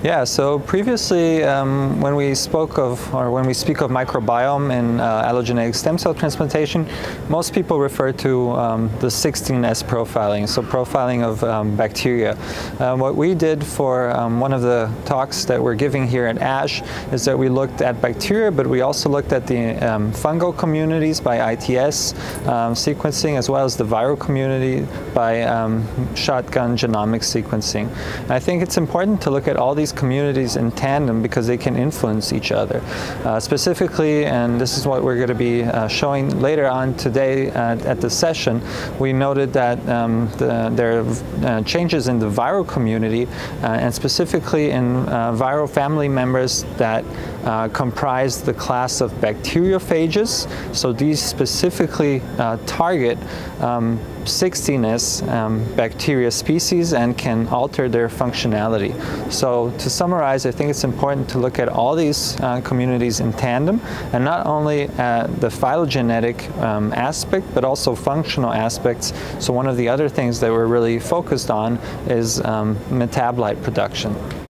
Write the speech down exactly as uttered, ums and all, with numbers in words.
Yeah, so previously um, when we spoke of, or when we speak of microbiome in uh, allogeneic stem cell transplantation, most people refer to um, the sixteen S profiling, so profiling of um, bacteria. Uh, what we did for um, one of the talks that we're giving here at ASH is that we looked at bacteria, but we also looked at the um, fungal communities by I T S um, sequencing, as well as the viral community by um, shotgun genomic sequencing. And I think it's important to look at all these communities in tandem because they can influence each other. Uh, specifically, and this is what we're going to be uh, showing later on today uh, at the session, we noted that um, the, there are uh, changes in the viral community uh, and specifically in uh, viral family members that uh, comprise the class of bacteriophages. So these specifically uh, target um, sixteen S um, bacteria species and can alter their functionality. So to summarize, I think it's important to look at all these uh, communities in tandem, and not only at the phylogenetic um, aspect, but also functional aspects. So one of the other things that we're really focused on is um, metabolite production.